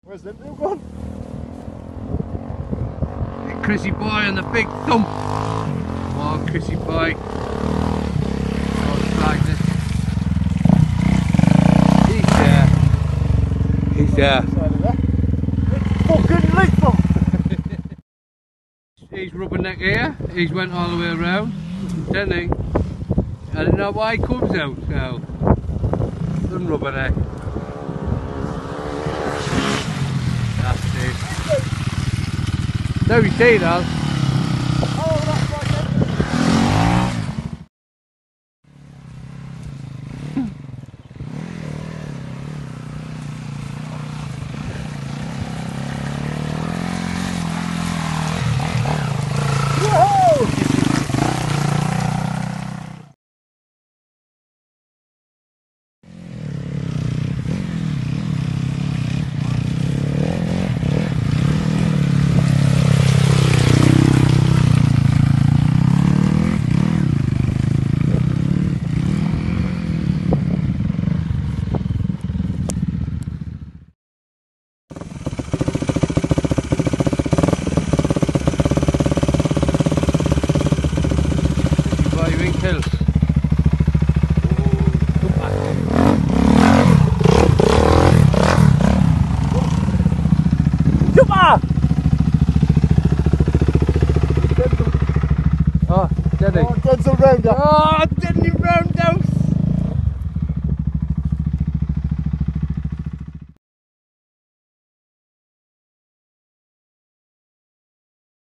Where's the new one? Chrissy boy on the big thump. Come on, Chrissy boy. Oh, like this. He's there. It's fucking lethal. He's rubberneck here. He's went all the way around, didn't he? I don't know why he comes out, so some rubberneck. That's it. No, you see that? Oh, that's right. Oh, did he? Oh, Denzel round up. Oh, didn't he round down